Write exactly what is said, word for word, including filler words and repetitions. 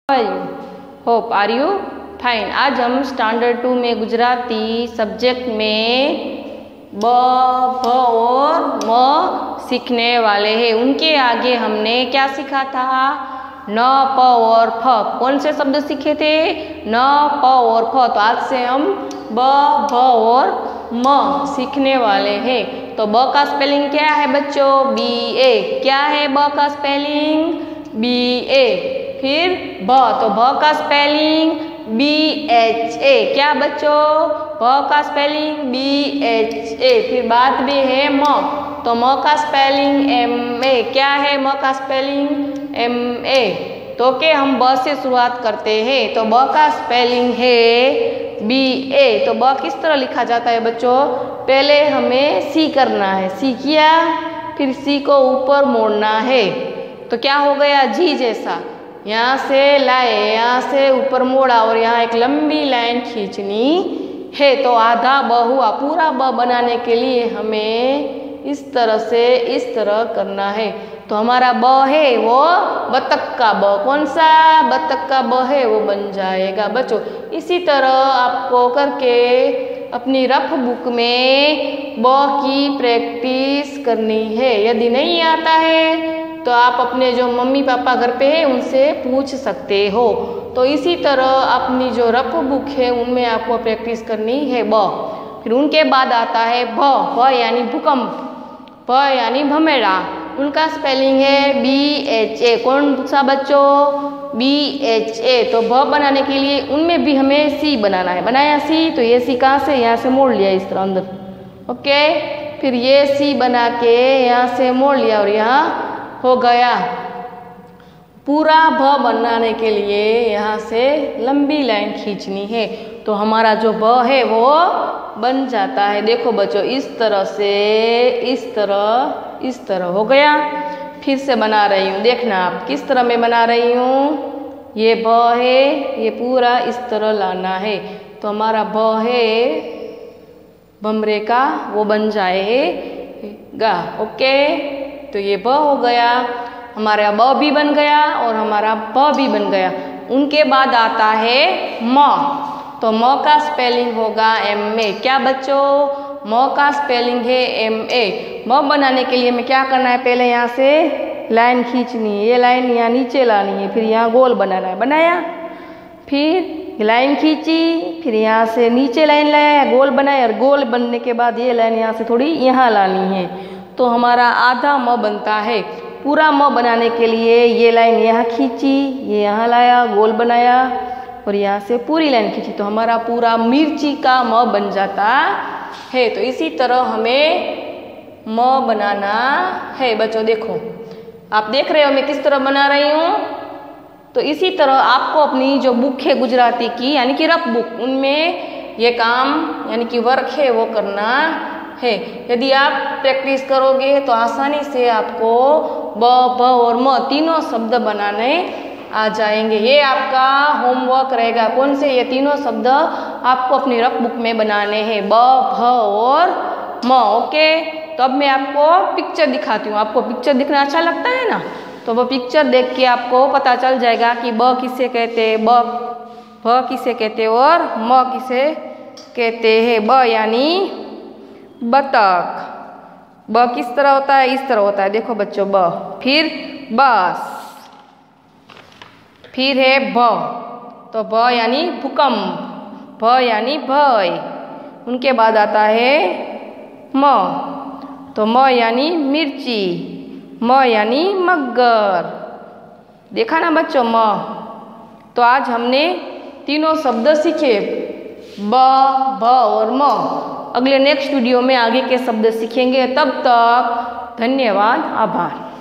How hope are you fine. आज हम standard to में गुजराती सब्जेक्ट में ब भ और म सीखने वाले हैं। उनके आगे हमने क्या सीखा था? न प और फ। कौन से शब्द सीखे थे? न प और फ। तो आज से हम ब भ और म सीखने वाले हैं। तो ब का स्पेलिंग क्या है बच्चों? B A. क्या है ब का स्पेलिंग? बी ए। फिर भ, तो भ का स्पेलिंग बी एच ए। क्या बच्चों? भ का स्पेलिंग बी एच ए। फिर बाद में है म, तो म का स्पेलिंग एम ए। क्या है म का स्पेलिंग? M A. तो के हम ब से शुरुआत करते हैं। तो ब का स्पेलिंग है बी ए। तो ब किस तरह लिखा जाता है बच्चों? पहले हमें सी करना है, सी किया, फिर सी को ऊपर मोड़ना है। तो क्या हो गया? जी जैसा। यहाँ से लाए, यहाँ से ऊपर मोड़ा और यहाँ एक लंबी लाइन खींचनी है। तो आधा ब हुआ। पूरा ब बनाने के लिए हमें इस तरह से इस तरह करना है। तो हमारा ब है वो बतख का ब। कौन सा? बतख का ब है वो बन जाएगा बच्चों। इसी तरह आपको करके अपनी रफ बुक में ब की प्रैक्टिस करनी है। यदि नहीं आता है तो आप अपने जो मम्मी पापा घर पे हैं उनसे पूछ सकते हो। तो इसी तरह अपनी जो रफ बुक है उनमें आपको प्रैक्टिस करनी है ब। फिर उनके बाद आता है भ। भ यानी भूकंप, भ यानी भमेड़ा। उनका स्पेलिंग है बी एच ए। कौन सा बच्चों? B H A. तो भ बनाने के लिए उनमें भी हमें सी बनाना है। बनाया सी, तो ये सी कहाँ से? यहाँ से मोड़ लिया इस तरह अंदर। ओके, फिर ये सी बना के यहाँ से मोड़ लिया और यहाँ हो गया। पूरा भ बनाने के लिए यहाँ से लंबी लाइन खींचनी है। तो हमारा जो ब है वो बन जाता है। देखो बच्चों, इस तरह से इस तरह इस तरह हो गया। फिर से बना रही हूँ, देखना आप किस तरह मैं बना रही हूँ। ये ब है, ये पूरा इस तरह लाना है। तो हमारा ब है भमरे का, वो बन जाएगा। ओके, तो ये ब हो गया, हमारा ब भी बन गया और हमारा ब भी बन गया। उनके बाद आता है म। तो म का स्पेलिंग होगा एम ए। क्या बच्चों? म का स्पेलिंग है एम ए। म बनाने के लिए हमें क्या करना है? पहले यहाँ से लाइन खींचनी है, ये लाइन यहाँ नीचे लानी है, फिर यहाँ गोल बनाना है। बनाया, फिर लाइन खींची, फिर यहाँ से नीचे लाइन लाया, गोल बनाया, और गोल बनने के बाद ये लाइन यहाँ से थोड़ी यहाँ लानी है। तो हमारा आधा म बनता है। पूरा म बनाने के लिए ये लाइन यहाँ खींची, ये यहाँ लाया, गोल बनाया और यहाँ से पूरी लाइन खींची। तो हमारा पूरा मिर्ची का म बन जाता है। तो इसी तरह हमें म बनाना है बच्चों। देखो, आप देख रहे हो मैं किस तरह बना रही हूँ। तो इसी तरह आपको अपनी जो बुक है गुजराती की, यानी कि रफ बुक, उनमें ये काम यानी कि वर्क है वो करना है। यदि आप प्रैक्टिस करोगे तो आसानी से आपको ब भ और म तीनों शब्द बनाने आ जाएंगे। ये आपका होमवर्क रहेगा। कौन से? ये तीनों शब्द आपको अपनी रफ बुक में बनाने हैं, ब भ और म। ओके, तो अब मैं आपको पिक्चर दिखाती हूँ। आपको पिक्चर दिखना अच्छा लगता है ना? तो वो पिक्चर देख के आपको पता चल जाएगा कि ब किसे कहते हैं, ब भ किसे कहते हैं और म किसे कहते हैं। ब यानी बतख। ब किस तरह होता है? इस तरह होता है। देखो बच्चों, ब, फिर बस, फिर है भ। तो भ यानी भूकंप, भ यानी भय। उनके बाद आता है म। तो म यानी मिर्ची, म यानी मगर। देखा ना बच्चों म। तो आज हमने तीनों शब्द सीखे, ब भ और म। अगले नेक्स्ट वीडियो में आगे के शब्द सीखेंगे। तब तक धन्यवाद, आभार।